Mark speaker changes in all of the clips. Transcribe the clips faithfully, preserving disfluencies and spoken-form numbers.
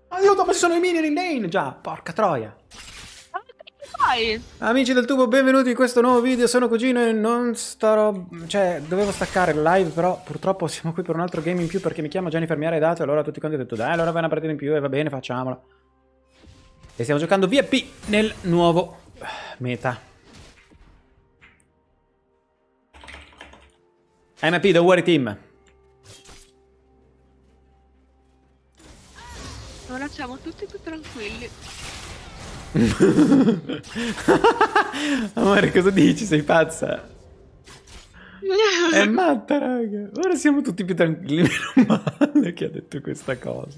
Speaker 1: Aiuto, ma ci sono i minion in lane! Già, porca troia.
Speaker 2: Ma che fai?
Speaker 1: Amici del tubo, benvenuti in questo nuovo video. Sono Cugino e non starò... Cioè, dovevo staccare il live, però purtroppo siamo qui per un altro game in più perché mi chiama Jennifer, mi ha redato e allora tutti quanti hanno detto dai, allora vai una partita in più e va bene, facciamola. E stiamo giocando V P nel nuovo meta. M P, The Worry Team.
Speaker 2: Ora siamo tutti più tranquilli.
Speaker 1: Amore, cosa dici? Sei pazza? È matta, raga. Ora siamo tutti più tranquilli. Meno male che ha detto questa cosa.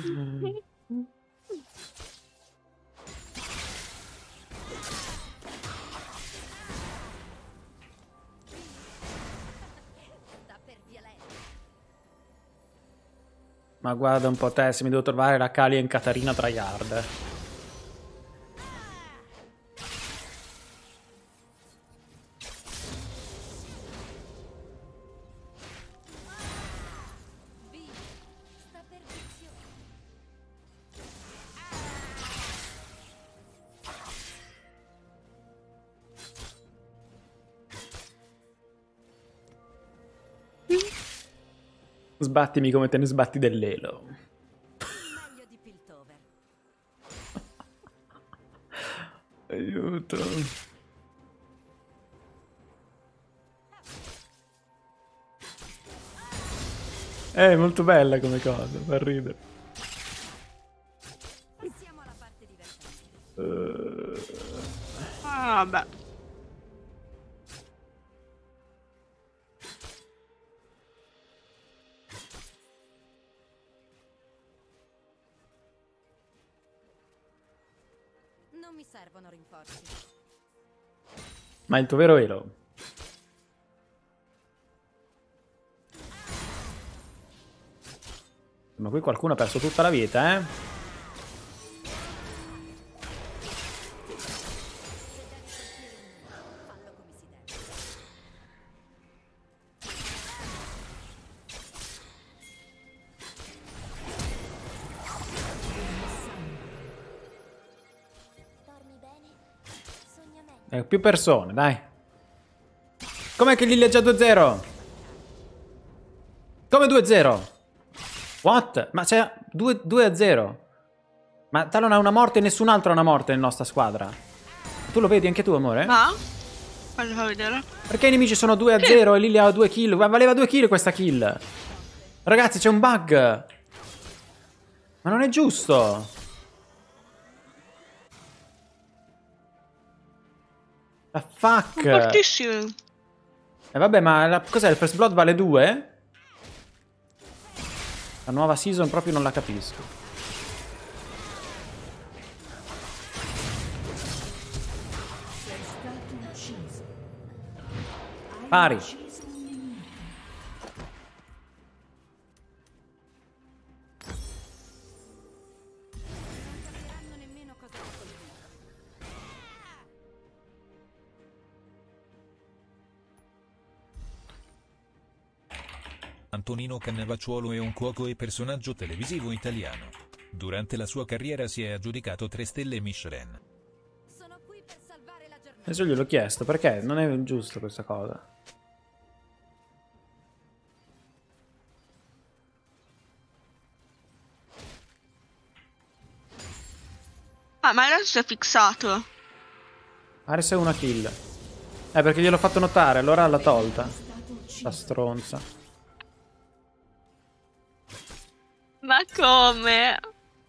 Speaker 1: Ma guarda un po' te, se mi devo trovare la Kali e Katarina tryhard. Sbattimi come te ne sbatti dell'elo.
Speaker 3: Meglio di Piltover.
Speaker 1: Aiuto. È molto bella come cosa, fa ridere.
Speaker 3: Passiamo alla parte divertente.
Speaker 1: Uh...
Speaker 2: Ah, vabbè.
Speaker 3: Non mi servono rinforzi.
Speaker 1: Ma il tuo vero elo? Ma qui qualcuno ha perso tutta la vita, eh?
Speaker 3: Fallo come si deve. Dormi bene? Sogna meglio.
Speaker 1: Eh, più persone, dai. Com'è che Lily è già due a zero? Come due a zero? What? Ma c'è due a zero. Ma Talon ha una morte e nessun altro ha una morte nella nostra squadra. Tu lo vedi anche tu, amore?
Speaker 2: Ma? Fammi fa vedere.
Speaker 1: Perché i nemici sono due a zero e Lily ha due kill? Ma valeva due kill questa kill. Ragazzi, c'è un bug. Ma non è giusto. La fuck.
Speaker 2: Sono fortissimi.
Speaker 1: E vabbè, ma la- cos'è? Il First Blood vale due? La nuova season proprio non la capisco. Pari.
Speaker 3: Non capiranno nemmeno cosa ho colpito.
Speaker 4: Antonino Cannavacciuolo è un cuoco e personaggio televisivo italiano. Durante la sua carriera si è aggiudicato tre stelle Michelin.
Speaker 3: Sono qui per salvare la giornata.
Speaker 1: Adesso gliel'ho chiesto, perché non è giusto questa cosa.
Speaker 2: Ah, ma adesso è fissato.
Speaker 1: Ares è una kill. Eh, perché gliel'ho fatto notare, allora l'ha tolta. La stronza.
Speaker 2: Ma come?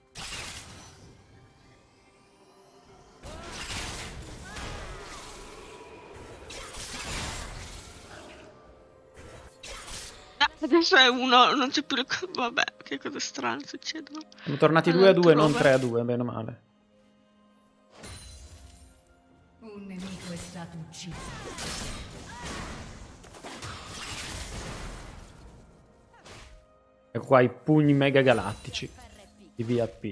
Speaker 2: Ah, adesso è uno, non c'è più le co- vabbè, che cose strane succedono.
Speaker 1: Siamo tornati
Speaker 2: Ah,
Speaker 1: due a due, non
Speaker 2: altrove.
Speaker 1: tre a due, bene o male.
Speaker 5: Un nemico è stato ucciso.
Speaker 1: Ecco qua i pugni mega galattici di V A P.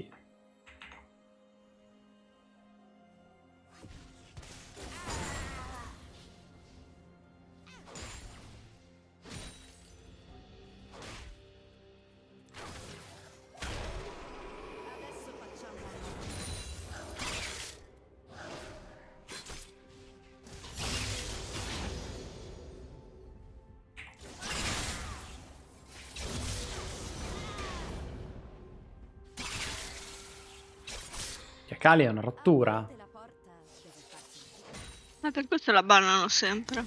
Speaker 1: Kali è una rottura.
Speaker 3: La porta deve farsi.
Speaker 2: Ma per questo la bannano sempre.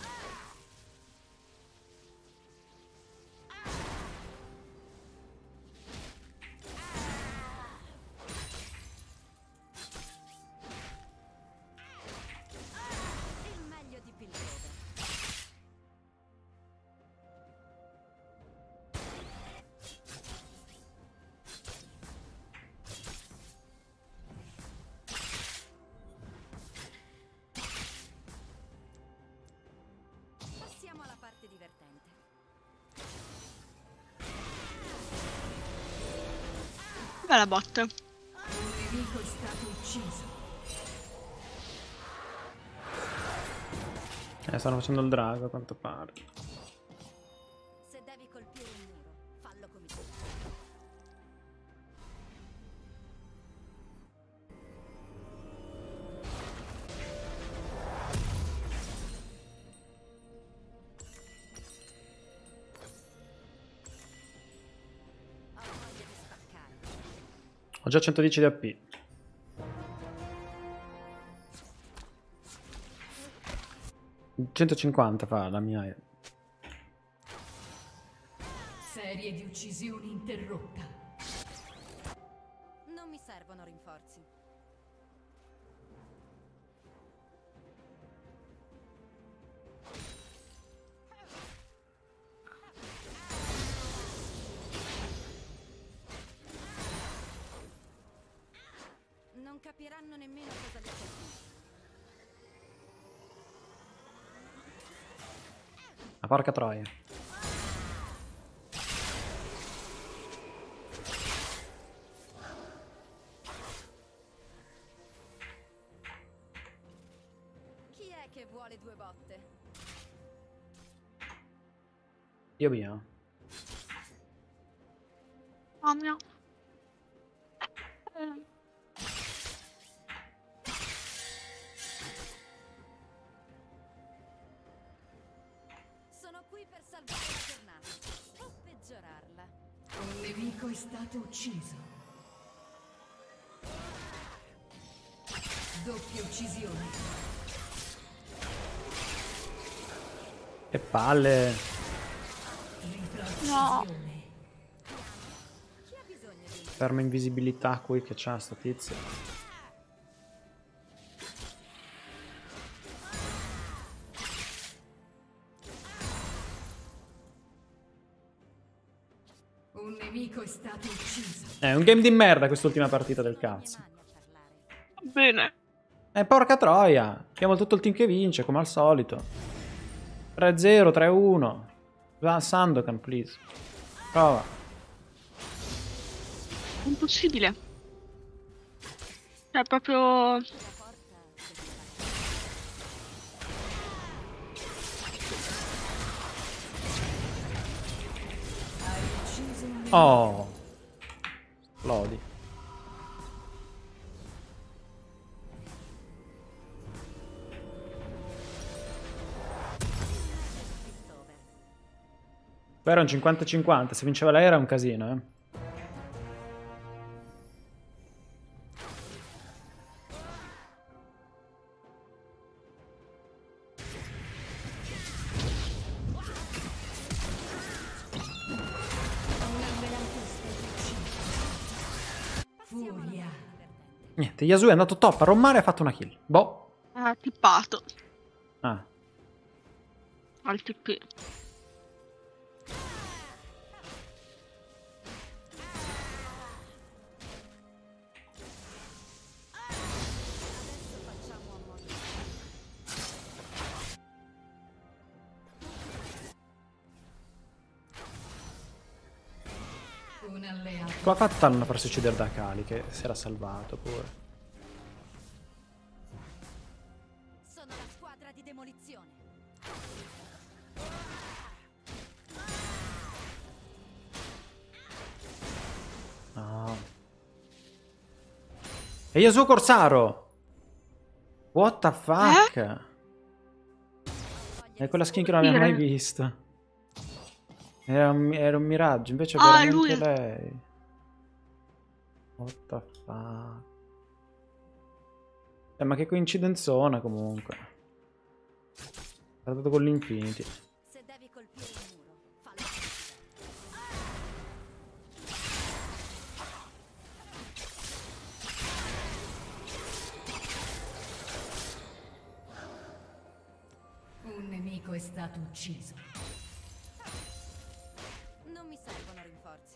Speaker 3: Il meglio di Piltover. Passiamo alla parte divertente.
Speaker 2: Bella botte.
Speaker 5: Un nemico è stato ucciso.
Speaker 1: Eh, stanno facendo il drago a quanto pare.
Speaker 3: Se devi colpire un muro, fallo come tu. Ho voglia di spaccare.
Speaker 1: Ho già centodieci di A P. centocinquanta fa la mia.
Speaker 5: Serie di uccisioni interrotta.
Speaker 3: Non mi servono rinforzi. Non capiranno nemmeno cosa li ha colpiti.
Speaker 1: Ma porca troia.
Speaker 3: Chi è che vuole due botte?
Speaker 1: Dio mio.
Speaker 2: Oh mio. Eh.
Speaker 3: Sono qui per salvare la giornata o peggiorarla.
Speaker 5: Un nemico è stato ucciso. Doppia uccisione.
Speaker 1: Che palle.
Speaker 5: Tripla
Speaker 2: No.
Speaker 5: uccisione.
Speaker 3: Chi ha bisogno di un
Speaker 1: Ferma invisibilità qui che c'ha sta tizia.
Speaker 5: Un nemico è stato ucciso.
Speaker 1: È un game di merda quest'ultima partita del cazzo.
Speaker 3: mani a parlare?
Speaker 2: Bene.
Speaker 1: Eh, porca troia. Abbiamo tutto il team che vince, come al solito. tre zero, tre uno. Va Sandokan, please. Prova.
Speaker 2: Impossibile. Cioè, proprio...
Speaker 3: La porta deve farsi.
Speaker 5: Hai ucciso un nemico.
Speaker 1: Oh. Lodi.
Speaker 3: Piltover.
Speaker 1: Poi era un cinquanta cinquanta. Se vinceva lei era un casino, eh.
Speaker 5: Furia.
Speaker 1: Niente, Yasuo è andato top a rommare e ha fatto una kill. Boh.
Speaker 2: Ha tippato
Speaker 1: Ah.
Speaker 2: al T P.
Speaker 3: Facciamo a modo.
Speaker 5: Un alleato.
Speaker 1: Come ha fatto a non farsi uccidere da Kali, che si era salvato pure.
Speaker 3: Sono la squadra di demolizione.
Speaker 1: No. E Yasuo Corsaro! What the fuck?
Speaker 2: Eh?
Speaker 1: È quella skin che non abbiamo mai visto. Era un, era un miraggio, invece è
Speaker 2: Ah,
Speaker 1: veramente
Speaker 2: lui.
Speaker 1: lei. What the fuck? Eh, ma che coincidenzona comunque. Ha trattato con l'Infinity.
Speaker 3: Se devi colpire il muro, fallo.
Speaker 5: Un nemico è stato ucciso.
Speaker 3: Non mi servono rinforzi.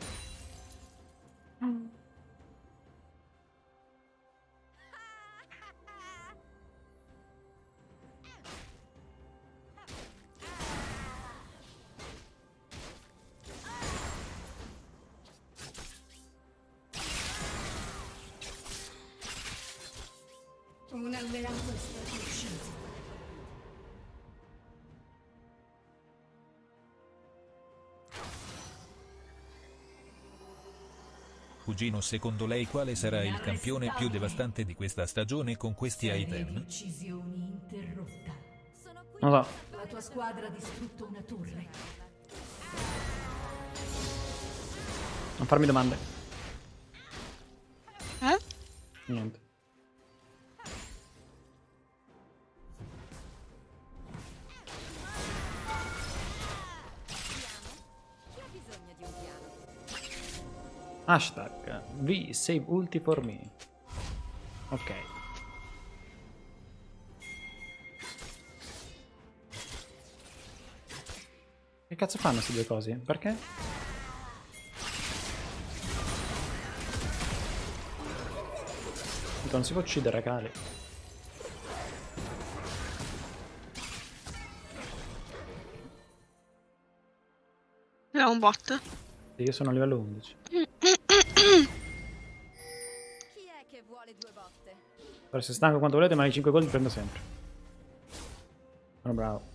Speaker 5: Un alleato è stato ucciso.
Speaker 4: Cugino, secondo lei quale sarà il campione più devastante di questa stagione con questi
Speaker 5: Serie di
Speaker 4: item?
Speaker 5: uccisioni interrotta.
Speaker 3: Sono qui
Speaker 1: Non lo so.
Speaker 5: La tua squadra ha distrutto una torre.
Speaker 1: Non farmi domande.
Speaker 2: Eh?
Speaker 1: Niente.
Speaker 3: Chi ha bisogno di un piano?
Speaker 1: Hashtag V save ulti for me. Ok. Che cazzo fanno queste due cose? Perché? Dico, non si può uccidere, Kali.
Speaker 2: È un bot.
Speaker 1: Io sono a livello undici.
Speaker 3: Chi è che vuole due botte?
Speaker 1: Per se stanco quanto volete, ma i cinque gol li prendo sempre. Sono bravo.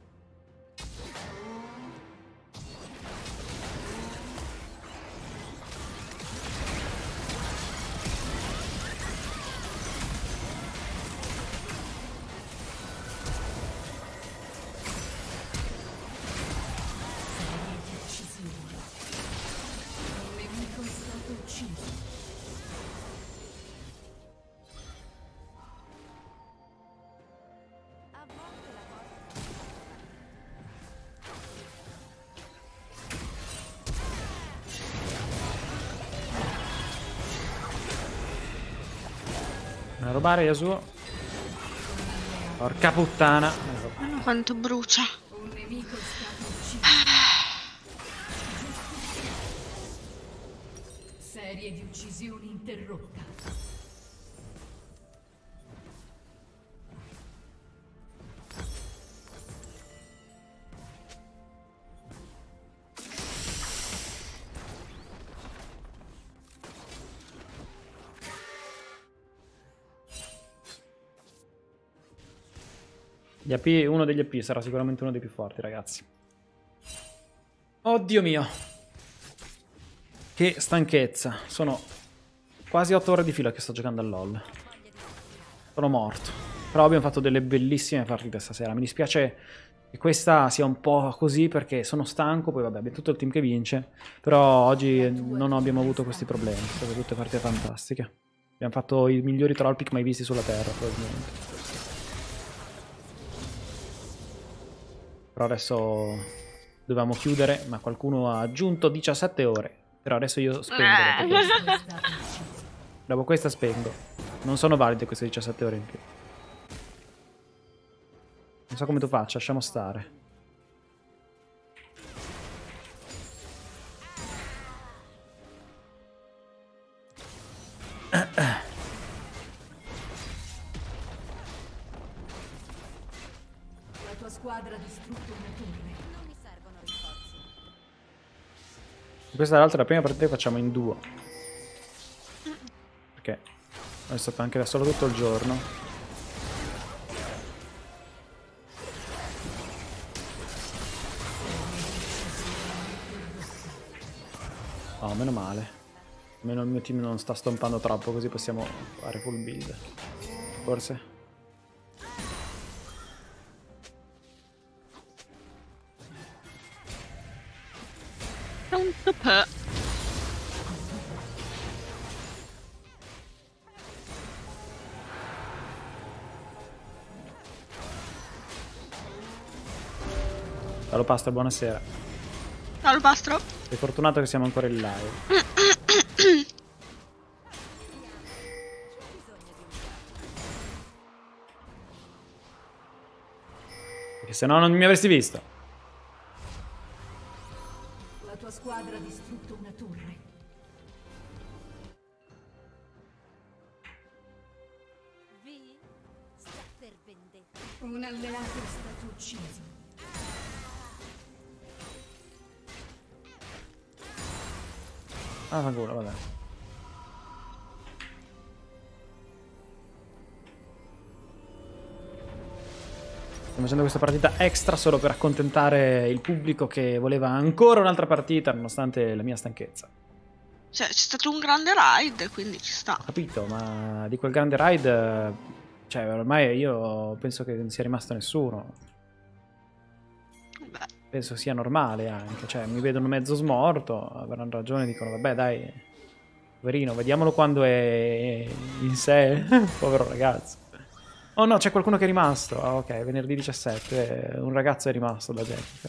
Speaker 5: Serie di uccisioni. Un nemico è stato ucciso.
Speaker 3: A volte la cosa
Speaker 1: Non rubare Yasuo. Porca puttana.
Speaker 2: Guarda quanto brucia.
Speaker 5: Un nemico è stato ucciso. Serie di uccisioni interrotta.
Speaker 1: Gli A P, uno degli A P sarà sicuramente uno dei più forti, ragazzi. Oddio mio. Che stanchezza. Sono quasi otto ore di fila che sto giocando a LoL. Sono morto. Però abbiamo fatto delle bellissime partite stasera. Mi dispiace che questa sia un po' così perché sono stanco. Poi vabbè, abbiamo tutto il team che vince. Però oggi non abbiamo avuto questi problemi. Sono state tutte partite fantastiche. Abbiamo fatto i migliori troll pick mai visti sulla terra, probabilmente. Però adesso dovevamo chiudere, ma qualcuno ha aggiunto diciassette ore. Però adesso io spengo dopo questa.
Speaker 5: È stato ucciso.
Speaker 1: Dopo questa spengo. Non sono valide queste diciassette ore in più. Non so come tu faccia, lasciamo stare.
Speaker 5: La tua squadra ha distrutto una torre.
Speaker 3: non mi servono rinforzi.
Speaker 1: Questa è l'altra, la prima partita che facciamo in duo. Perché è stato anche da solo tutto il giorno. Oh, meno male. Almeno il mio team non sta stompando troppo, così possiamo fare full build. Forse.
Speaker 2: Tanto per...
Speaker 1: Ciao Lopastro, buonasera.
Speaker 2: Ciao Lupastro.
Speaker 1: Sei fortunato che siamo ancora in live. Perché se no non mi avresti visto.
Speaker 5: La tua squadra ha distrutto una torre.
Speaker 3: Vi sta per vendetta.
Speaker 5: Un alleato è stato ucciso.
Speaker 1: Ah, fa culo, vabbè. Stiamo facendo questa partita extra solo per accontentare il pubblico che voleva ancora un'altra partita nonostante la mia stanchezza.
Speaker 2: Cioè, c'è stato un grande raid, quindi ci sta.
Speaker 1: Ho capito, ma di quel grande raid, eh, cioè ormai io penso che non sia rimasto nessuno.
Speaker 2: Beh,
Speaker 1: Penso sia normale anche, cioè mi vedono mezzo smorto, avranno ragione, dicono vabbè dai, poverino, vediamolo quando è in sé, povero ragazzo. Oh no, c'è qualcuno che è rimasto, ah, ok, venerdì diciassette, un ragazzo è rimasto da Jessica.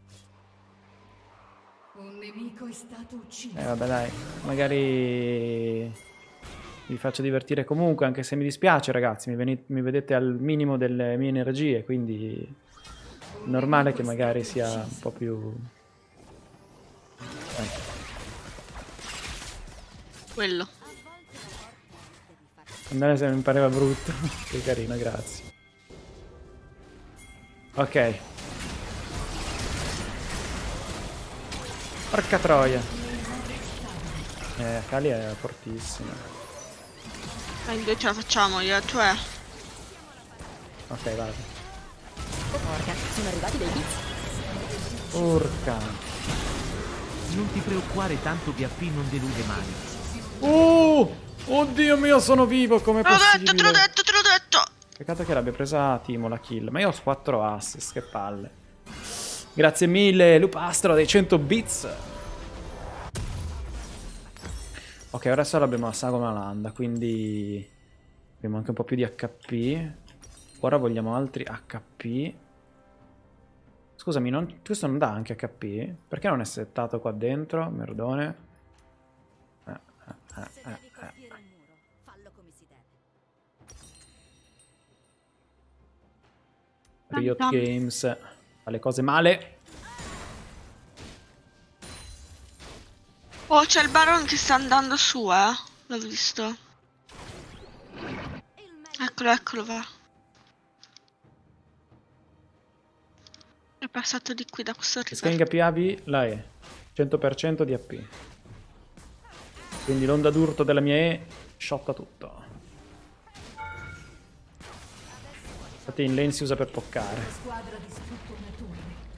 Speaker 5: Un nemico è stato ucciso.
Speaker 1: Eh vabbè dai, magari vi faccio divertire comunque, anche se mi dispiace ragazzi, mi, veni- mi vedete al minimo delle mie energie, quindi è normale che magari sia un po' più... Eh.
Speaker 2: quello.
Speaker 1: Andare se mi pareva brutto. Che carino, grazie. Ok. Porca troia. Eh, Kali è fortissima.
Speaker 2: E invece ce la facciamo io, cioè.
Speaker 1: Ok, vado.
Speaker 6: Porca, sono arrivati dei bits.
Speaker 1: Urca.
Speaker 7: Non ti preoccupare, tanto P A P non delude mai.
Speaker 1: Uh! Oddio mio, sono vivo, com'è
Speaker 2: Te l'ho
Speaker 1: possibile?
Speaker 2: detto, te l'ho detto, te l'ho detto.
Speaker 1: Peccato che l'abbia presa Timo la kill. Ma io ho quattro assist, che palle. Grazie mille, Lupastro, dei cento bits. Ok, ora solo abbiamo la sagoma landa, quindi abbiamo anche un po' più di H P. Ora vogliamo altri H P. Scusami, non... questo non dà anche H P? Perché non è settato qua dentro? Merdone. Eh, eh, eh,
Speaker 3: Se
Speaker 1: eh,
Speaker 3: devi
Speaker 1: eh.
Speaker 3: colpire un muro, fallo come si deve.
Speaker 1: Riot
Speaker 2: Tam tam.
Speaker 1: Games fa le cose male.
Speaker 2: Oh, c'è il Baron che sta andando su, eh. L'ho visto.
Speaker 3: Il meglio
Speaker 2: Eccolo, eccolo, va. È passato di qui da questo
Speaker 1: Scaling
Speaker 2: river.
Speaker 1: P A V la E. cento per cento di A P. Quindi l'onda d'urto della mia E shotta tutto. Infatti in lane si usa per poccare.
Speaker 5: La squadra ha distrutto una torre.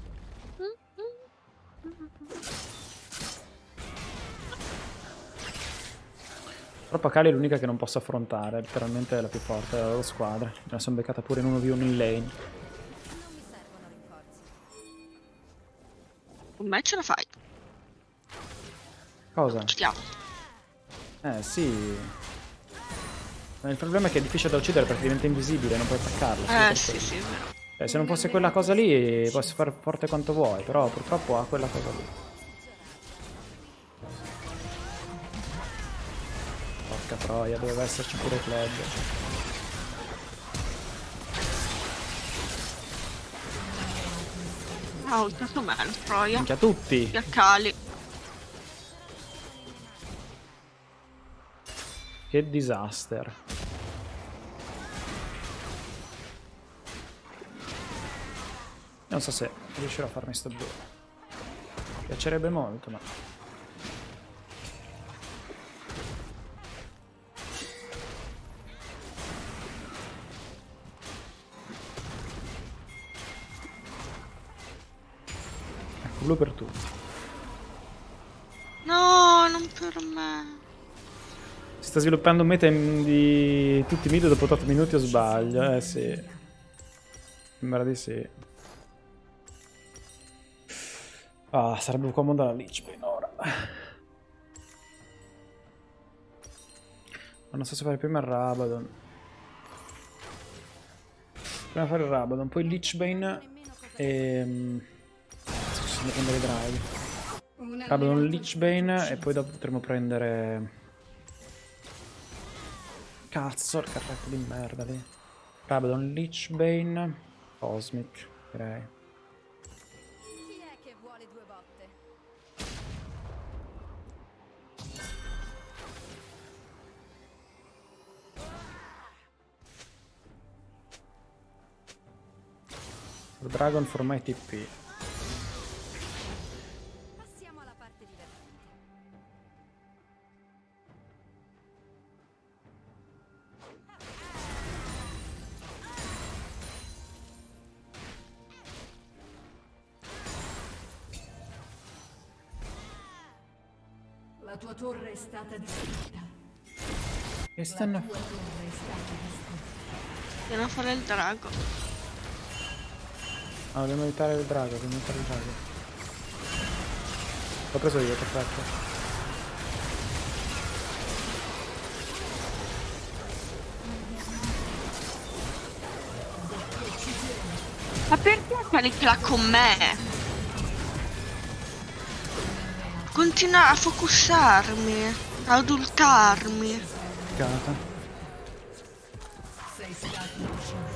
Speaker 1: Però Kali è l'unica che non posso affrontare. Letteralmente è la più forte della loro squadra. Me la sono beccata pure in uno v uno in lane.
Speaker 3: non mi servono rinforzi.
Speaker 2: Con me ce la fai.
Speaker 1: Cosa?
Speaker 2: Uccidiamo.
Speaker 1: Eh sì. Ma il problema è che è difficile da uccidere perché diventa invisibile, non puoi attaccarlo. solo
Speaker 2: Eh,
Speaker 1: per
Speaker 2: sì,
Speaker 1: quello.
Speaker 2: sì, è vero.
Speaker 1: Cioè, se non fosse quella cosa lì, puoi fare forte quanto vuoi, però purtroppo ha quella cosa lì. Porca troia, doveva esserci pure Kled.
Speaker 2: Ah, ho usato me, la troia.
Speaker 1: Minchia tutti!
Speaker 2: Gli accali.
Speaker 1: Che disaster. Non so se riuscirò a farmi sto gioco. Mi piacerebbe molto, ma... Ecco, blu per tutti.
Speaker 2: No, non per me.
Speaker 1: Si sta sviluppando un meta in- di tutti i mid dopo otto minuti o sbaglio? Eh sì. Sembra di sì. Ah, sarebbe comodo la Lichbane ora. Ma non so se fare prima il Rabadon. Prima fare il Rabadon, poi il Lichbane e... possiamo prendere i draghi. Rabadon Lichbane e poi dopo potremo prendere... Cazzo, il carretto di merda lì. Rabadon Lichbane, Cosmic, direi.
Speaker 3: Chi è che vuole due botte?
Speaker 1: Dragon for my T P.
Speaker 3: Passiamo alla parte divertente.
Speaker 5: La tua torre è stata distrutta.
Speaker 1: Che stanno...
Speaker 5: La tua torre è stata distrutta.
Speaker 2: Andiamo a fare il drago.
Speaker 1: Ah, dobbiamo evitare il drago, dobbiamo evitare il drago. L'ho preso io, perfetto.
Speaker 2: Ma perché carica con me? Continua a focussarmi, a adultarmi.
Speaker 1: Cata.
Speaker 5: Sei stato ucciso.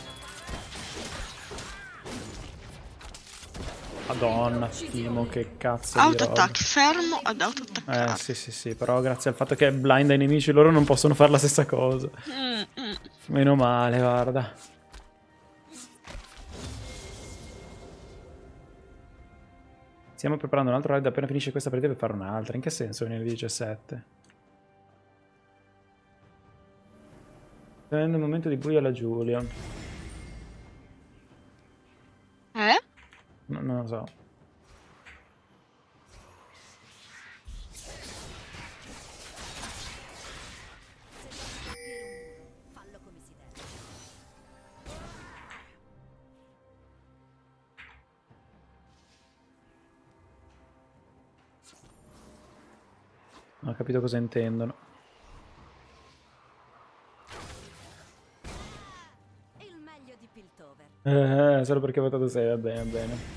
Speaker 1: Madonna, Timo, che cazzo di roba.
Speaker 2: Autoattack, fermo ad autoattaccare.
Speaker 1: Eh, sì, sì, sì, però grazie al fatto che è blind ai nemici loro non possono fare la stessa cosa.
Speaker 2: Mm, mm.
Speaker 1: Meno male, guarda. Stiamo preparando un altro raid appena finisce questa partita per fare un'altra. In che senso venire diciassette? Sta venendo un momento di buio alla Giulia.
Speaker 2: Eh?
Speaker 1: No, non lo so.
Speaker 3: Fallo come si deve.
Speaker 1: Non ho capito cosa intendono.
Speaker 3: Il meglio di Piltover.
Speaker 1: Eh, solo perché ho votato sei, va bene, va bene.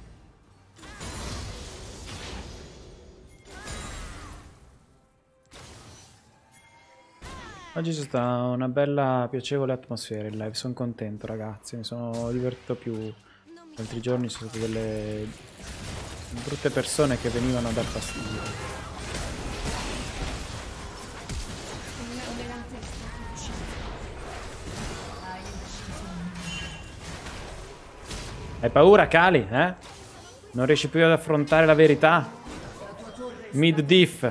Speaker 1: Oggi c'è stata una bella, piacevole atmosfera in live, sono contento ragazzi, mi sono divertito più. Gli altri giorni ci sono state delle brutte persone che venivano a dar fastidio.
Speaker 5: Un alleato è stato ucciso. Hai ucciso un...
Speaker 1: Hai paura, Kali, eh? Non riesci più ad affrontare la verità?
Speaker 5: La tua torre è
Speaker 1: Mid diff.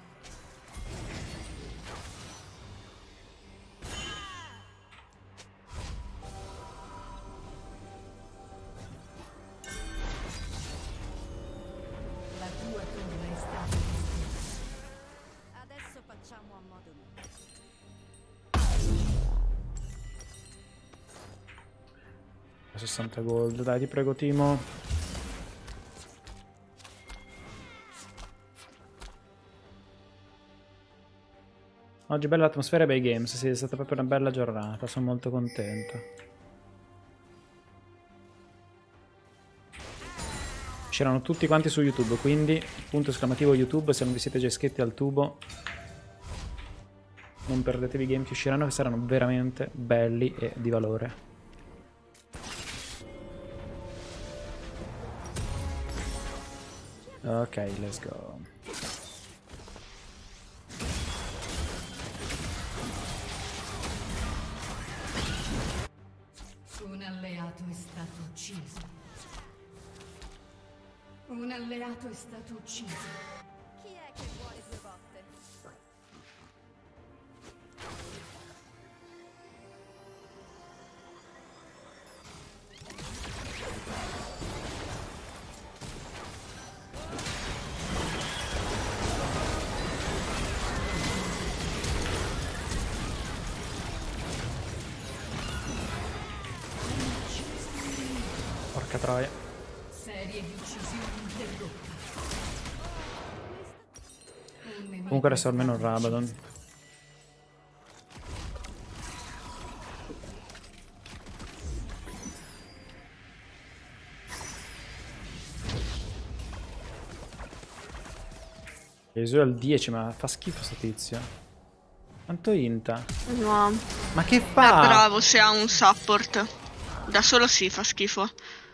Speaker 5: La tua torre è stata distrutta.
Speaker 3: Adesso facciamo a modo mio.
Speaker 1: sessanta gold, dai, ti prego, Timo. Oggi bella atmosfera e bei games, sì, è stata proprio una bella giornata, sono molto contento. C'erano tutti quanti su YouTube, quindi punto esclamativo YouTube, se non vi siete già iscritti al tubo non perdetevi i game che usciranno, che saranno veramente belli e di valore. Ok, let's go.
Speaker 5: Un alleato è stato ucciso. Un alleato è stato ucciso.
Speaker 3: Chi è che vuole due botte?
Speaker 1: Porca troia.
Speaker 5: Serie di uccisioni interrotta. Un nemico
Speaker 1: Comunque adesso
Speaker 5: è
Speaker 1: almeno il
Speaker 5: stato
Speaker 1: Rabadon.
Speaker 5: ucciso.
Speaker 1: Gesù al dieci, ma fa schifo sto tizio. Quanto inta?
Speaker 2: No.
Speaker 1: Ma che
Speaker 2: È
Speaker 1: fa?
Speaker 2: bravo se ha un support. Da solo sì, fa schifo.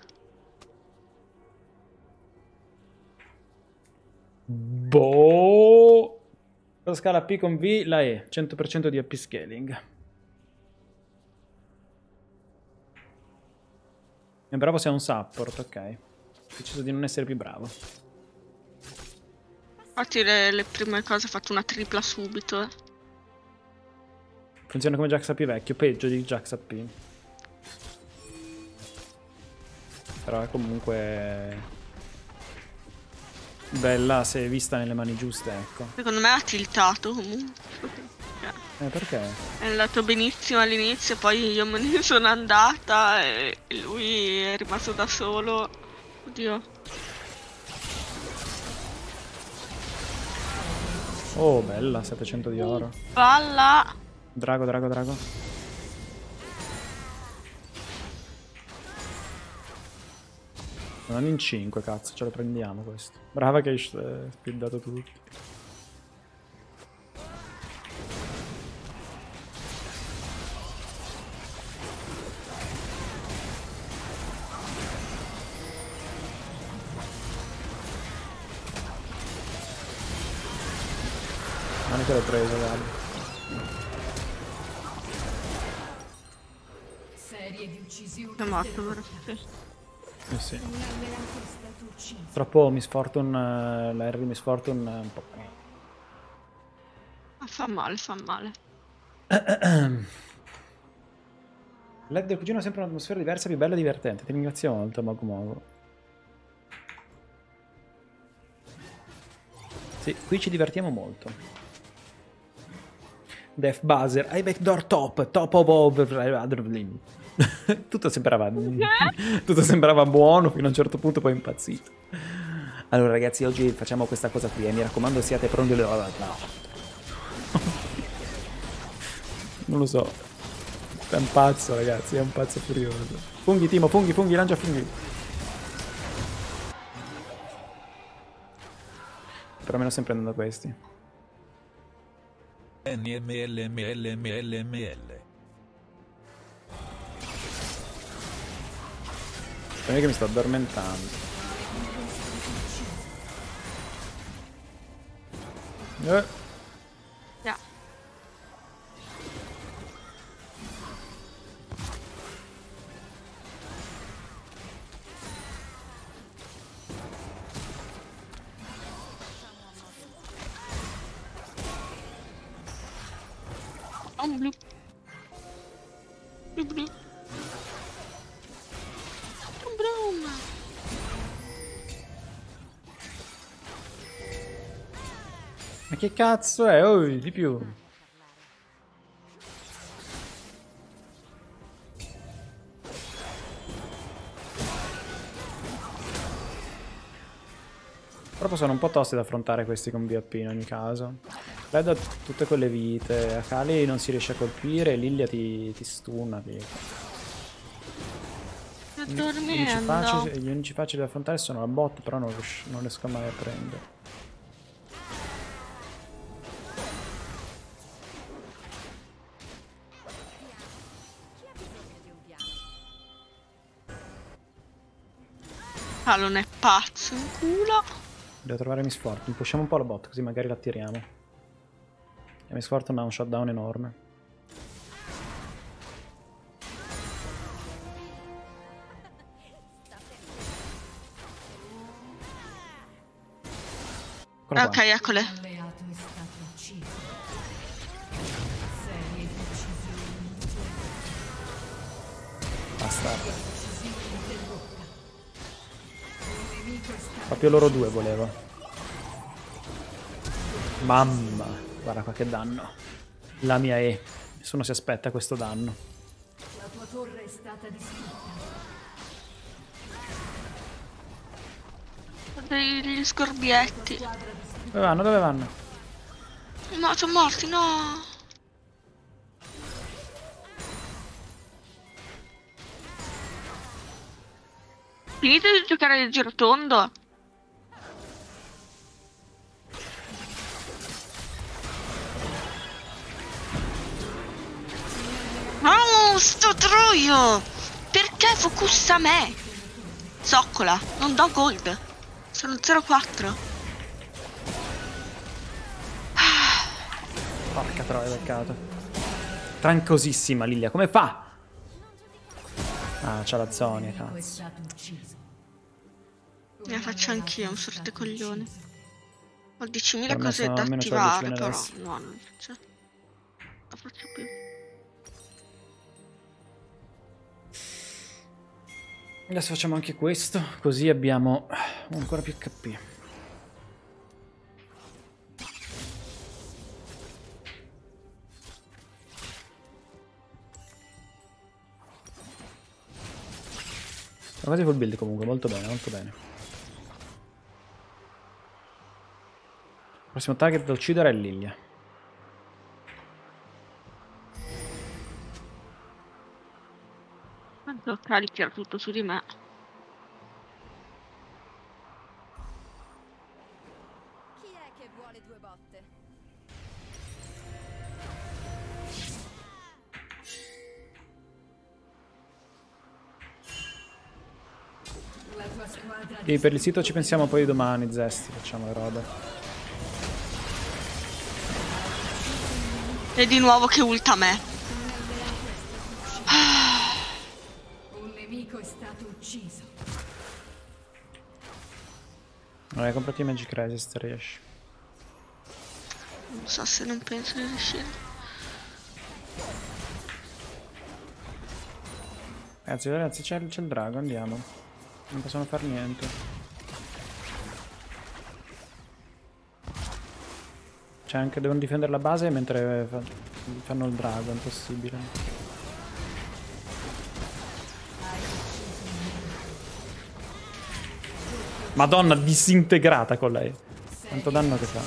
Speaker 1: Boh. La scala P con V, la E, cento per cento di A P scaling. È bravo se ha un support, ok. Ho deciso di non essere più bravo.
Speaker 2: Infatti le, le prime cose ho fatto una tripla subito. Eh.
Speaker 1: Funziona come Jax A P vecchio, peggio di Jax A P. Però è comunque bella se vista nelle mani giuste, ecco.
Speaker 2: Secondo me ha tiltato comunque.
Speaker 1: Eh, perché?
Speaker 2: È andato benissimo all'inizio, poi io me ne sono andata e lui è rimasto da solo. Oddio.
Speaker 1: Oh, bella, settecento di oro.
Speaker 2: Palla!
Speaker 1: Drago, drago, drago. Non in cinque, cazzo, ce lo prendiamo questo. Brava che hai eh, spiddato tutti. Non è che l'ho preso, guarda.
Speaker 5: Serie di uccisioni
Speaker 2: È morto, vero?
Speaker 5: terroristiche.
Speaker 2: Sì.
Speaker 1: Eh sì.
Speaker 5: Un alleato è stato ucciso.
Speaker 1: Troppo Miss Fortune, eh, la R di Miss Fortune è un po'...
Speaker 2: Ah, fa male, fa male.
Speaker 1: L E D del cugino ha sempre un'atmosfera diversa, più bella e divertente. Ti ringrazio molto, Mago Mago. Sì, qui ci divertiamo molto. Def Buzzer, I backdoor top, top of over. Tutto sembrava tutto sembrava buono fino a un certo punto, poi è impazzito. Allora ragazzi, oggi facciamo questa cosa qui e mi raccomando siate pronti. No. Non lo so. È un pazzo ragazzi, è un pazzo furioso. Funghi Timo, funghi, funghi, lancia funghi. Però meno sempre andando questi.
Speaker 4: N M L M L M L M L.
Speaker 1: Non è che mi sto addormentando. Eh.
Speaker 2: Yeah. Un blu. Blu blu. Un brown.
Speaker 1: Ma che cazzo è? Oh, di più. Purtroppo sono un po' tosti da affrontare questi con V A P in ogni caso. Red ha tutte quelle vite, Akali non si riesce a colpire, Lilia ti, ti stunna. Ti...
Speaker 2: Sto
Speaker 1: Gli unici,
Speaker 2: dormendo.
Speaker 1: facili, gli unici facili da affrontare sono la bot, però non, rius- non riesco mai a prendere.
Speaker 2: Ah, non è pazzo in culo.
Speaker 1: Devo trovare Miss Fortune, pushiamo un po' la bot così magari la attiriamo. E Miss Fortune ha un shutdown enorme. Eccola
Speaker 2: Ok,
Speaker 1: qua.
Speaker 2: eccole.
Speaker 5: Un alleato è stato ucciso. Serie di uccisioni.
Speaker 1: Basta.
Speaker 5: Uccisione interrotta. Un nemico è stato
Speaker 1: Proprio loro due volevo. Mamma, guarda qua che danno. La mia E. Nessuno si aspetta questo danno.
Speaker 5: La tua torre è stata distrutta.
Speaker 2: Degli scorbietti.
Speaker 1: Dove vanno? Dove vanno?
Speaker 2: No, sono morti, no. Finite di giocare il girotondo. No, sto troio! Perché focussa me? Zoccola, non do gold. Sono zero quattro.
Speaker 1: Porca troia, peccato. Trancosissima Lilia, come fa? Ah, c'ha la Zonia,
Speaker 5: È
Speaker 1: cazzo.
Speaker 5: stato ucciso.
Speaker 2: Ne faccio anch'io, un sorte coglione. Ho diecimila
Speaker 1: Per me
Speaker 2: cose
Speaker 1: sono-
Speaker 2: da
Speaker 1: almeno c'ho
Speaker 2: attivare,
Speaker 1: diecimila
Speaker 2: però
Speaker 1: adesso.
Speaker 2: no, non faccio. Non faccio più.
Speaker 1: Adesso facciamo anche questo, così abbiamo ancora più H P. Sono quasi full build comunque, molto bene, molto bene. Il prossimo target da uccidere è Lilia.
Speaker 2: Quanto carica tutto su di me.
Speaker 3: Chi è che vuole due botte?
Speaker 5: La tua squadra
Speaker 1: E per il sito ci pensiamo poi domani, Zesti, facciamo le robe.
Speaker 2: E di nuovo che ulta me.
Speaker 5: un nemico è stato ucciso.
Speaker 1: Vabbè, comprati Magic Resist, riesci.
Speaker 2: Non so se non penso di riuscire.
Speaker 1: Ragazzi, ragazzi, c'è il, c'è il drago, andiamo. Non possiamo fare niente. C'è anche, devono difendere la base mentre fa- fanno il drago, è impossibile. Madonna, disintegrata con lei. Quanto danno che fa?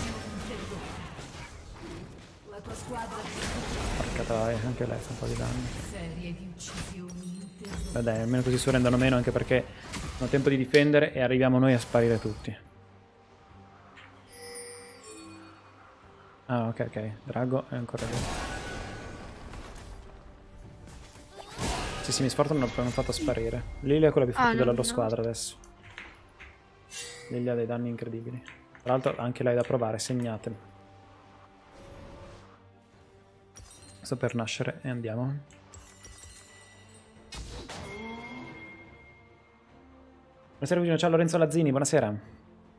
Speaker 5: La tua squadra
Speaker 1: Porca troia, anche lei fa un po' di danni.
Speaker 5: serie di uccisioni interrotte.
Speaker 1: Beh dai, almeno così surrendono meno, anche perché hanno tempo di difendere e arriviamo noi a sparire tutti. Ah, ok, ok. Drago è ancora lì. Sì, sì, mi sforzo non l'hanno fatto sparire. Lilia è quella più forte
Speaker 2: Ah, no,
Speaker 1: della loro
Speaker 2: no.
Speaker 1: squadra adesso. Lilia ha dei danni incredibili. Tra l'altro anche lei da provare, segnate. Sto per nascere e andiamo. Buonasera vicino, ciao Lorenzo Lazzini, buonasera.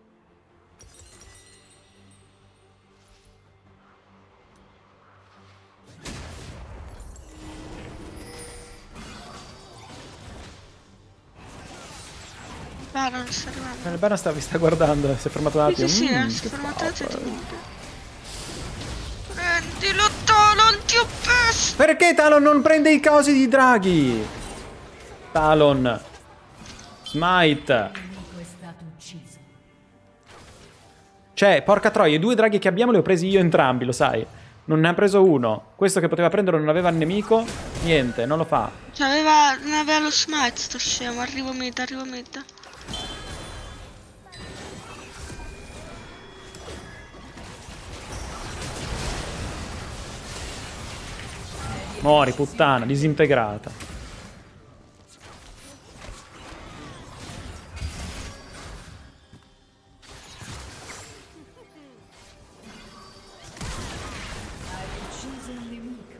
Speaker 2: Ah, non sta arrivando.
Speaker 1: Il Bana sta, vi sta guardando, si è fermato un
Speaker 2: Sì,
Speaker 1: attimo.
Speaker 2: sì, sì,
Speaker 1: Mm,
Speaker 2: eh, si è
Speaker 1: che
Speaker 2: fermato un
Speaker 1: paura.
Speaker 2: attimo. Prendilo, Talon, ti ho perso!
Speaker 1: Perché Talon non prende i cosi di draghi? Talon. Smite.
Speaker 5: Un nemico è stato ucciso.
Speaker 1: Cioè, porca troia, i due draghi che abbiamo li ho presi io entrambi, lo sai. Non ne ha preso uno. Questo che poteva prendere non aveva il nemico. Niente, non lo fa.
Speaker 2: Cioè, aveva, non aveva lo smite, sto scemo. Arrivo mid, arrivo mid.
Speaker 1: Mori, puttana, disintegrata.
Speaker 5: Hai ucciso un nemico.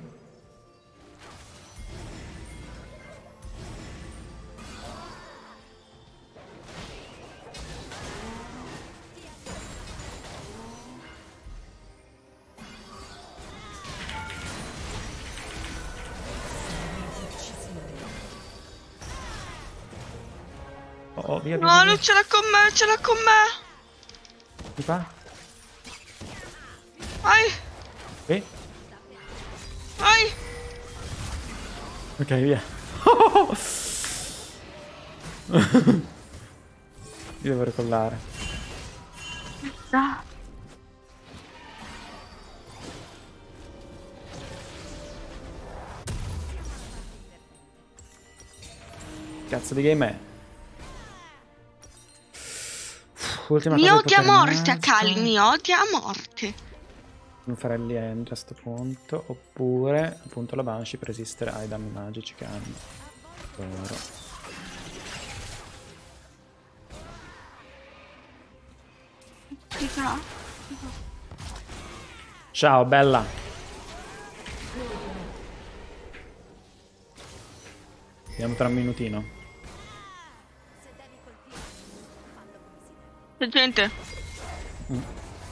Speaker 1: Oh, oh, via, via,
Speaker 2: No,
Speaker 1: via,
Speaker 2: lui
Speaker 1: via.
Speaker 2: ce l'ha con me, ce l'ha con me.
Speaker 1: Di qua?
Speaker 2: Vai,
Speaker 1: Sì?
Speaker 2: vai.
Speaker 1: Ok, via. Io devo recollare.
Speaker 2: Ah.
Speaker 1: Cazzo di game è? Ultima
Speaker 2: Mi
Speaker 1: cosa di
Speaker 2: odia a
Speaker 1: potere
Speaker 2: morte,
Speaker 1: magico.
Speaker 2: Akali, mi odia a morte.
Speaker 1: non fare il end a sto punto, oppure appunto la Banshee per resistere ai danni magici che hanno loro. Ciao bella. Vediamo tra un minutino.
Speaker 2: C'è gente.
Speaker 1: Mm.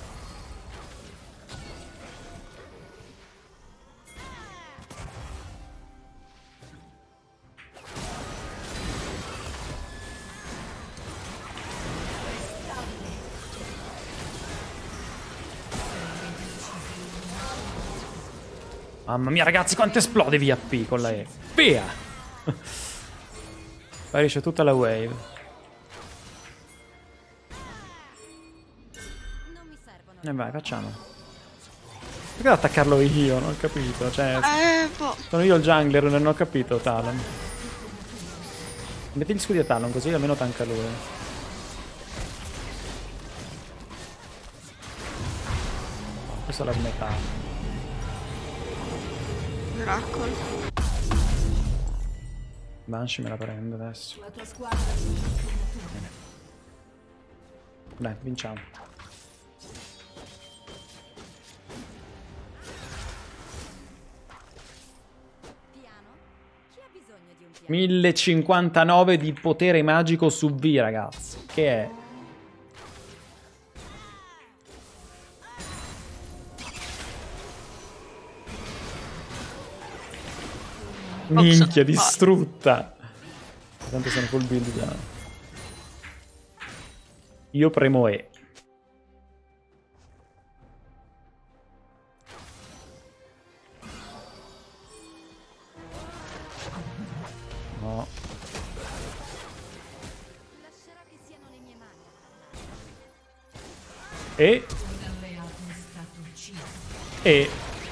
Speaker 1: Mamma mia ragazzi quanto esplode V A P con la E. Via! Sparisce tutta la wave. E vai facciamo. Perché devo attaccarlo io? Non ho capito. Cioè,
Speaker 2: Eh, boh.
Speaker 1: sono io il jungler, non ho capito Talon. Metti gli scudi a Talon così almeno tanca lui. Questa è la smetà.
Speaker 2: Miracolo.
Speaker 1: Banshee me la prendo adesso.
Speaker 5: La tua squadra si
Speaker 1: Bene. Dai, vinciamo.
Speaker 3: Piano? Chi ha bisogno di un piano?
Speaker 1: mille cinquantanove di potere magico su V, ragazzi. Che è? Minchia, distrutta. Tanto sono full build già. Io premo E. No.
Speaker 3: Lascerò che siano le mie mani.
Speaker 1: E.
Speaker 5: alleato è stato ucciso.
Speaker 1: E.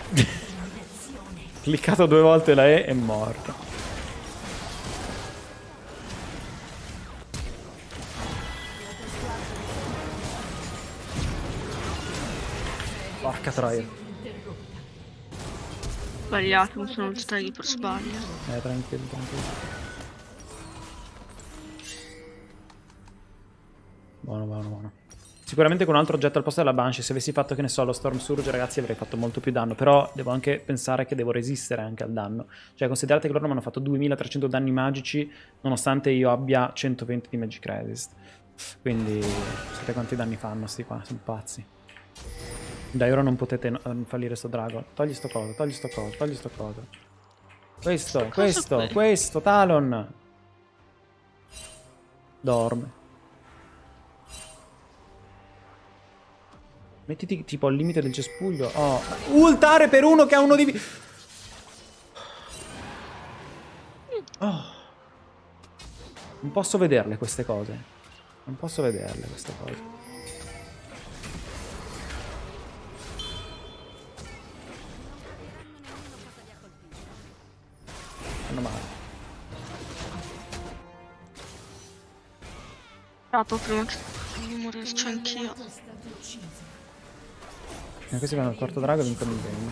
Speaker 1: Cliccato due volte la E è morto. Porca troia.
Speaker 2: Sbagliato, mi sono stati per sbaglio.
Speaker 1: Eh, tranquillo, tranquillo. Buono, buono, buono. Sicuramente con un altro oggetto al posto della Banshee, se avessi fatto, che ne so, lo Storm Surge, ragazzi, avrei fatto molto più danno. Però devo anche pensare che devo resistere anche al danno. Cioè, considerate che loro mi hanno fatto duemilatrecento danni magici, nonostante io abbia centoventi di Magic Resist. Quindi, sapete quanti danni fanno sti qua, sono pazzi. Dai, ora non potete no fallire sto drago. Togli sto coso, togli sto coso, togli sto coso. Questo, questo,
Speaker 2: qui?
Speaker 1: questo, Talon. Dorme. Mettiti tipo al limite del cespuglio. Oh. Ultare per uno che ha uno di... Oh. Non posso vederle queste cose. Non posso vederle queste cose. Fanno male.
Speaker 2: Capo prima che non morirci anch'io.
Speaker 5: È stato ucciso.
Speaker 1: E questi vanno al quarto drago e vincono il game.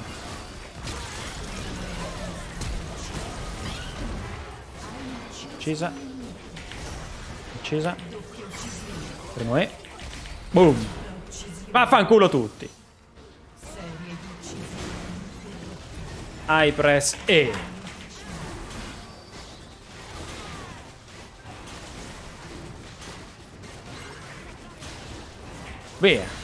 Speaker 1: Uccisa. Uccisa. Primo E. Boom. Vaffanculo tutti. I press E. Via.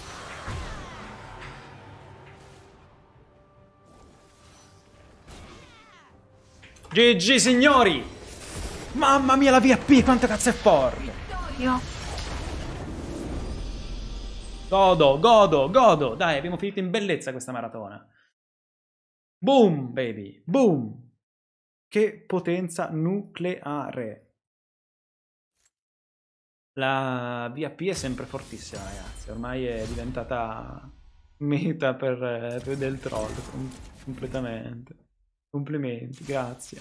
Speaker 1: G G signori! Mamma mia la V A P quanto cazzo è forte!
Speaker 2: Io.
Speaker 1: Godo, godo, godo! Dai, abbiamo finito in bellezza questa maratona. Boom, baby! Boom! Che potenza nucleare! La V A P è sempre fortissima, ragazzi. Ormai è diventata meta per, per del troll, com completamente. Complimenti, grazie.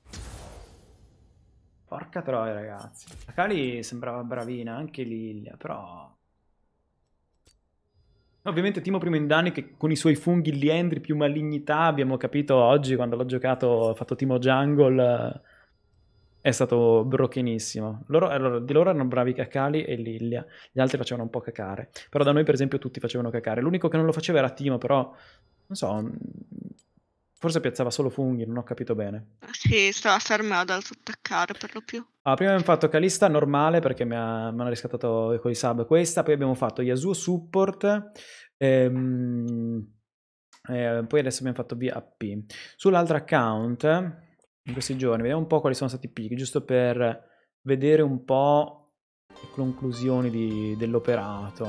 Speaker 1: Porca troia, ragazzi. La Kali sembrava bravina, anche Lilia, però... Ovviamente Timo primo in danni che con i suoi funghi liendri più malignità abbiamo capito oggi quando l'ho giocato, ho fatto Timo Jungle, è stato brochenissimo. Loro, allora, di loro erano bravi Cacali e Lilia, gli altri facevano un po' cacare. Però da noi per esempio tutti facevano cacare. L'unico che non lo faceva era Timo, però non so, forse piazzava solo funghi, non ho capito bene.
Speaker 2: Sì, stava fermato ad attaccare per lo più.
Speaker 1: Ah, prima abbiamo fatto Kalista normale perché mi, ha, mi hanno riscattato con i sub questa, poi abbiamo fatto Yasuo support, ehm, eh, poi adesso abbiamo fatto V A P. Sull'altro account, in questi giorni, vediamo un po' quali sono stati i pick, giusto per vedere un po' le conclusioni di, dell'operato.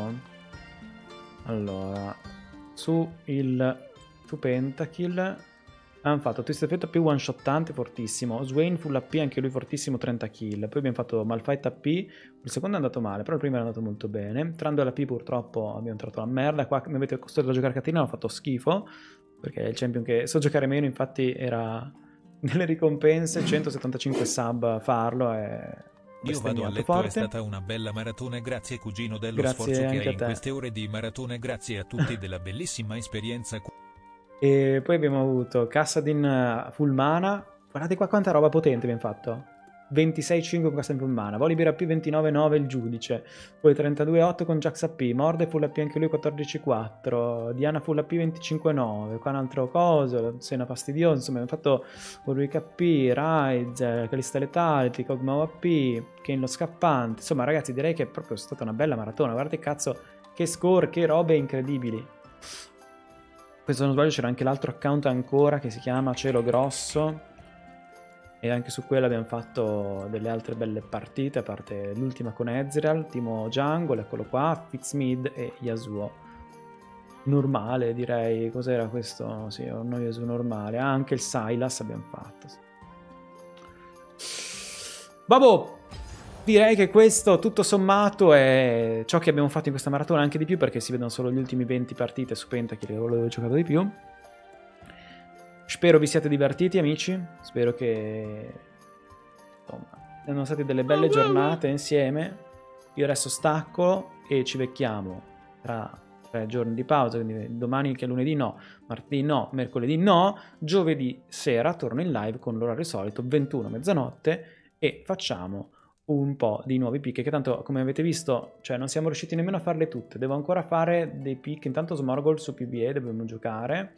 Speaker 1: Allora, su il su Pentakill hanno fatto Twist Effetto più one shottante fortissimo, Swain full A P anche lui fortissimo trenta kill, poi abbiamo fatto Malphite A P, il secondo è andato male però il primo è andato molto bene, Trundle A P purtroppo abbiamo trovato la merda, qua mi avete costretto a giocare Catrina, ho fatto schifo perché è il champion che so giocare meno, infatti era nelle ricompense centosettantacinque sub a farlo e...
Speaker 4: Io vado a letto, forte. È stata una bella maratona, grazie cugino dello
Speaker 1: grazie
Speaker 4: sforzo che hai in
Speaker 1: te.
Speaker 4: Queste ore di maratona, grazie a tutti della bellissima esperienza.
Speaker 1: E poi abbiamo avuto Kassadin full mana, guardate qua quanta roba potente abbiamo fatto, ventisei cinque con Kassadin full mana, Volibear A P ventinove nove il giudice, poi trentadue otto con Jax A P, Morde full A P anche lui quattordici quattro, Diana full A P venticinque nove, qua un altro coso, Sena fastidioso, insomma abbiamo fatto Warwick A P, Ryze, Calista Letality, Kog'Maw A P, Kane lo scappante, insomma ragazzi direi che è proprio stata una bella maratona, guardate cazzo che score, che robe incredibili. Questo se non sbaglio c'era anche l'altro account ancora che si chiama Cielo Grosso e anche su quello abbiamo fatto delle altre belle partite, a parte l'ultima con Ezreal, Timo Jungle, eccolo qua, Fitzmid e Yasuo. Normale direi, cos'era questo? Sì, no Yasuo normale, ah, anche il Sylas abbiamo fatto. Vabbè! Direi che questo tutto sommato è ciò che abbiamo fatto in questa maratona, anche di più perché si vedono solo gli ultimi venti partite su Pentakill che volevo giocato di più. Spero vi siate divertiti amici, spero che insomma siano state delle belle giornate insieme. Io adesso stacco e ci becchiamo tra tre giorni di pausa, quindi domani che è lunedì no, martedì no, mercoledì no, giovedì sera torno in live con l'orario solito, ventuno mezzanotte e facciamo un po' di nuovi pick che tanto come avete visto cioè non siamo riusciti nemmeno a farle tutte, devo ancora fare dei pick, intanto Smorgol su P B A dobbiamo giocare,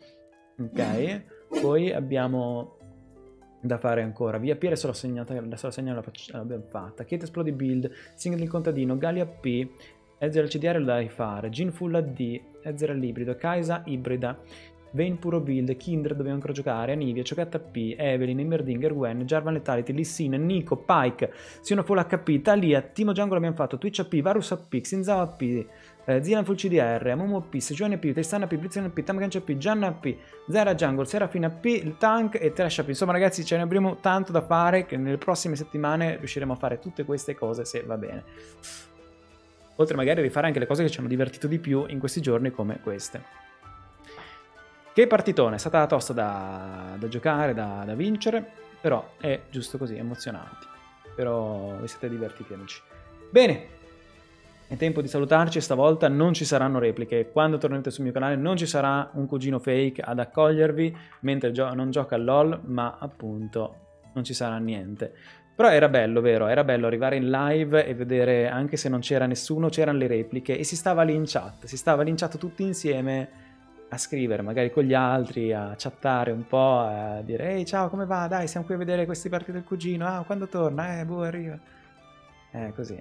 Speaker 1: ok, poi abbiamo da fare ancora V A P adesso l'ho segnata, adesso la segna l'abbiamo fatta, Kate Esplode Build, Single il contadino, Gallia P, Ezreal C D R lo devi fare, Jhin Full A D, Ezreal ibrido, Kaisa ibrida, Vayne puro build, Kindred dobbiamo ancora giocare, Anivia, Cioccat A P, Evelyn, Heimerdinger, Gwen, Jarvan Letality, Lee Sin, Nico, Pike, Siono Full H P, Talia, Timo Jungle abbiamo fatto, Twitch A P, Varus A P, Xinzao A P, eh, Zilan Full C D R, Amumu A P, Sejuani A P, Tristan A P, Blitzcrank A P, Tamganch A P, Gianna A P, Zera Jungle, Serafin A P, il Tank e Trash A P. Insomma ragazzi ce ne abbiamo tanto da fare che nelle prossime settimane riusciremo a fare tutte queste cose se va bene. Oltre magari a rifare anche le cose che ci hanno divertito di più in questi giorni come queste. Che partitone, è stata tosta da, da giocare, da, da vincere, però è giusto così, emozionanti. Però vi siete divertiti amici. Bene, è tempo di salutarci, stavolta non ci saranno repliche. Quando tornerete sul mio canale non ci sarà un cugino fake ad accogliervi mentre gio- non gioca a LOL, ma appunto non ci sarà niente. Però era bello, vero? Era bello arrivare in live e vedere, anche se non c'era nessuno, c'erano le repliche e si stava lì in chat, si stava lì in chat tutti insieme a scrivere magari con gli altri, a chattare un po', a dire ehi ciao come va, dai siamo qui a vedere questi partiti del cugino, ah quando torna, eh boh arriva, eh così.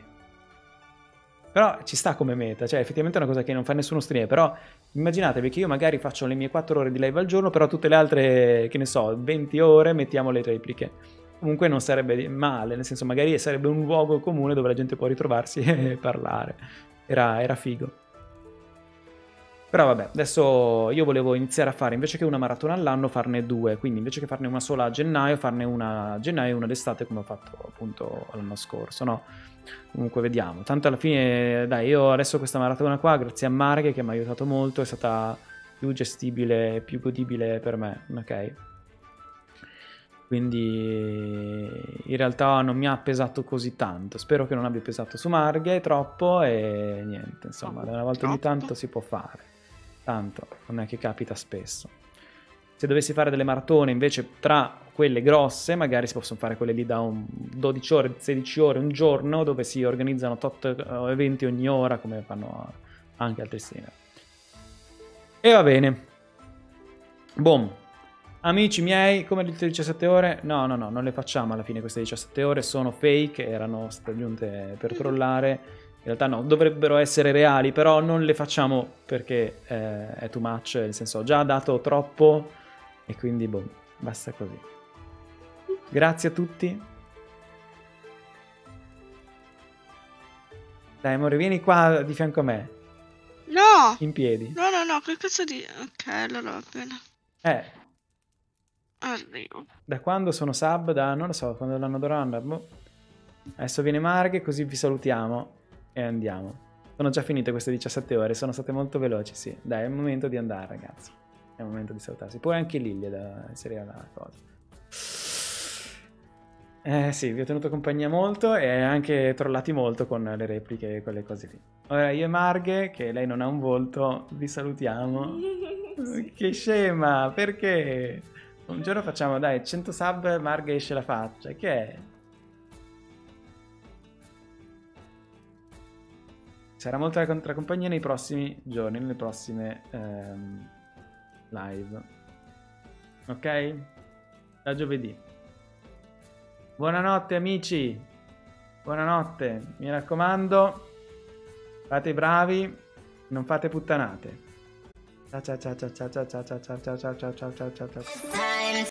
Speaker 1: Però ci sta come meta, cioè effettivamente è una cosa che non fa nessuno streamer, però immaginatevi che io magari faccio le mie quattro ore di live al giorno, però tutte le altre, che ne so, venti ore mettiamo le repliche. Comunque non sarebbe male, nel senso magari sarebbe un luogo comune dove la gente può ritrovarsi e parlare, era, era figo. Però vabbè, adesso io volevo iniziare a fare, invece che una maratona all'anno, farne due. Quindi invece che farne una sola a gennaio, farne una a gennaio e una d'estate come ho fatto appunto l'anno scorso, no? Comunque vediamo. Tanto alla fine, dai, io adesso questa maratona qua, grazie a Marghe che mi ha aiutato molto, è stata più gestibile, più godibile per me, ok? Quindi in realtà non mi ha pesato così tanto. Spero che non abbia pesato su Marghe troppo e niente, insomma, una volta ogni tanto si può fare. tanto non è che capita spesso. Se dovessi fare delle maratone invece tra quelle grosse, magari si possono fare quelle lì da un dodici ore, sedici ore, un giorno, dove si organizzano tot eventi ogni ora, come fanno anche altri streamer. E va bene. Boom. Amici miei, come dite diciassette ore? No, no, no, non le facciamo alla fine queste diciassette ore, sono fake, erano state giunte per trollare. In realtà no, dovrebbero essere reali, però non le facciamo perché eh, è too much, nel senso ho già dato troppo e quindi boh, basta così. Grazie a tutti. Dai amore, vieni qua di fianco a me,
Speaker 2: No!
Speaker 1: in piedi.
Speaker 2: No, no, no, che cazzo di... Ok, allora va bene.
Speaker 1: Eh,
Speaker 2: Arrivo.
Speaker 1: da quando sono sub? Da, non lo so, quando l'anno dovrà boh. Adesso viene Marghe, così vi salutiamo e andiamo. Sono già finite queste diciassette ore, sono state molto veloci, sì. Dai, è il momento di andare, ragazzi. È il momento di salutarsi. Poi anche Lilia da inserire la cosa. Eh sì, vi ho tenuto compagnia molto e anche trollati molto con le repliche e quelle cose lì. Ora io e Marghe, che lei non ha un volto, vi salutiamo. Che scema, perché? Un giorno facciamo, dai, cento sub, Marghe esce la faccia. Che è? Sarà molto la contra compagnia nei prossimi giorni, nelle prossime ehm, live. Ok? Da giovedì. Buonanotte amici. Buonanotte. Mi raccomando, fate i bravi, non fate puttanate. Ciao ciao ciao ciao ciao ciao ciao ciao ciao ciao ciao ciao ciao ciao ciao.